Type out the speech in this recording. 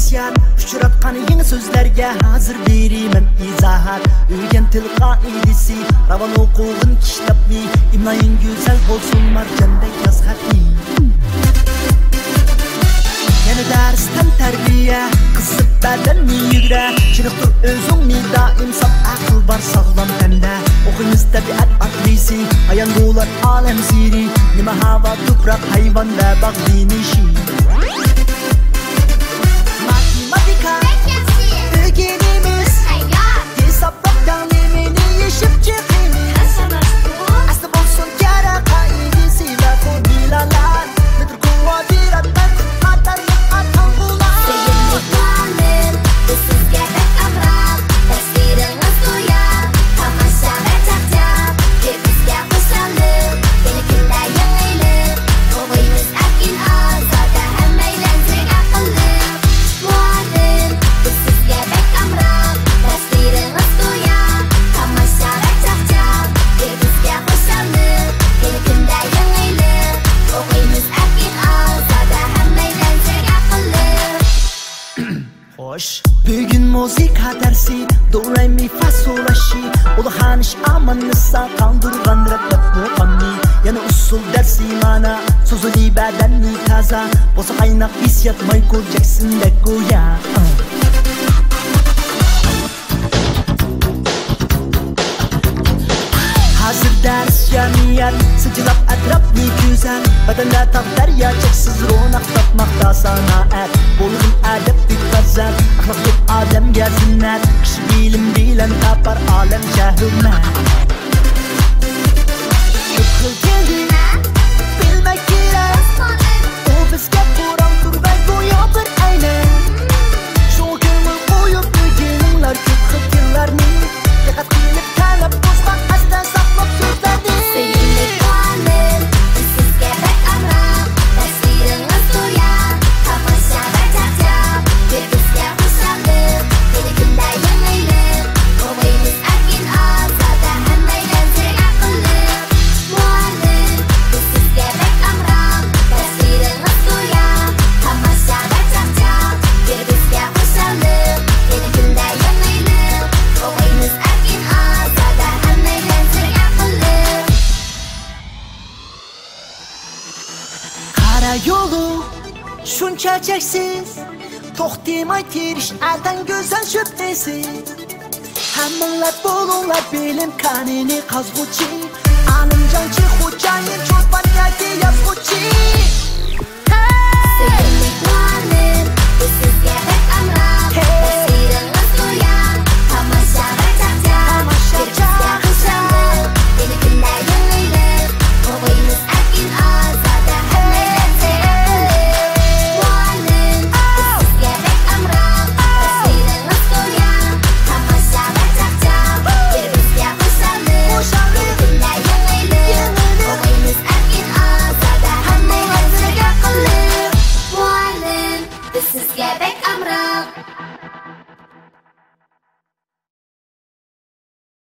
hissiyat uçratqan yeni sözlerge hazır berimen izahat Ögen til qaidisi ravan oqug'in kishlabni imlayın güzel bolsun marjandek yazhatni Yana darsdan tarbiya qisib badanni yugura Chiniqtir o'zingni doim sab aql bar sog'lom tanda O'qiymiz tabiat aqlisi ayan bo'lar olam siri Nima havo tuproq hayvon va bog' dinishi Matematika o'rganimiz Hisoblab ta'limini yeshib chiqamiz Asli bo'lsin kerak qoidasi va formular Metr kvadratdan qatarli aql bo'lar Sizga bek amroq tasviringiz go'yo Tomosha va chaqchaq bizga xushalik Yana kunda yangilik O'g'ingiz erkin ozoda hammaylarning aqlli Muallim sizga bek amroq tasviringiz go'yo Tomosha va chaqchaq bizga xushalik Yana kunda yangilik O'g'ingiz erkin ozoda hammaylarning aqlli Xo'sh, bugun musiqa darsi do re mi fa sol la shi Ulug'lanish amanisa qondirgan rabbab muqamni Yana usul darsi mana so'zli badanni taza Bo'lsa qaynoq hissiyat Michael Jacksondek go'yo Hazır ders jamiyat Sıcılap atrapni güzel Badanda taqdir ya cheksiz ro'naq topmoqda sanoat Bo'lg'in adab deb farzand Axloq deb odamga zinnat Kishi bilim bilan topar olamcha hurmat Ko'p xil keldi bilmak kerak U bizga qo'rqtir va go'yo bir ayna Shu ko'ngil qo'yib o'rganinglar ko'p xil tillarni Diqqat qilib tanlab bosma asdan saqlab so'zlarni Sevimli muallim sizga bek amroq tasviringiz go'yo Tomosha va chaqchaq bizga xushalik Yana kunda yangilik O'g'ingiz erkin ozoda hammaylarning aqlli Muallim sizga bek amroq tasviringiz go'yo Tomosha va chaqchaq bizga xushalik Yana kunda yangilik O'g'ingiz erkin ozoda hammaylarning aqlli Qara yo'lu shuncha cheksiz To'xtamay terish adan go'zal shubhasiz Hammanglar bo'linglar bilim qanini qazg'uvchi Alimjonchi xo'jayin cho'pon yoki yozuvchi Sevimli muallim sizga bek amroq tasviringiz go'yo Tomosha va chaqchaq bizga xushalik Yana kunda yangilik O'g'ingiz erkin ozoda hammaylarning aqlli Muallim sizga bek amroq tasviringiz go'yo Tomosha va chaqchaq bizga xushalik Yana kunda yangilik O'g'ingiz erkin ozoda hammaylarning aqlli Muallim sizga bek amroq